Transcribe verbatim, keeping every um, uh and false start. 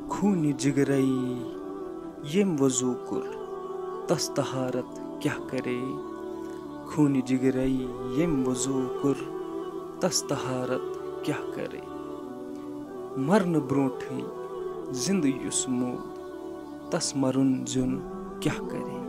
खून जिगरई यम वजू कुर तस तहारत क्या करे। खून जिगरई यम वजू कुर तस तहारत क्या करे। मरन ब्रोठे जिंद युस मोद तस मरुन जुन क्या करे।